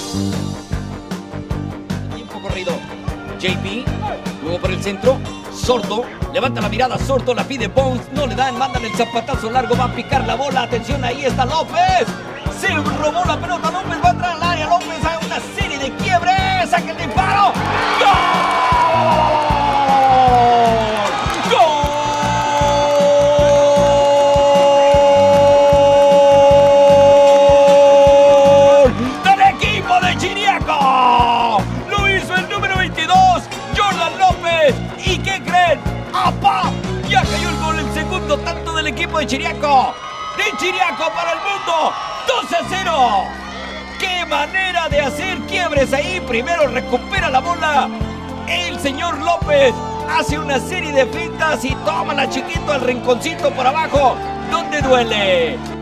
Tiempo corrido. JP, luego por el centro. Sordo, levanta la mirada, Sordo, la pide Bones, no le dan, mandan el zapatazo largo, va a picar la bola, atención, ahí está López. Se robó la pelota, López va a entrar al área, López hace una serie de quiebres, saca el disparo. ¡Gol! ¡Del equipo de Chiriaco! Lo hizo el número 22, Jordan López. ¿Y qué creen? ¡Apa! Ya cayó el gol, el segundo tanto del equipo de Chiriaco. De Chiriaco para el mundo. 2-0. ¡Qué manera de hacer quiebres ahí! Primero recupera la bola el señor López. Hace una serie de fintas y toma la chiquito al rinconcito por abajo. ¿Dónde duele?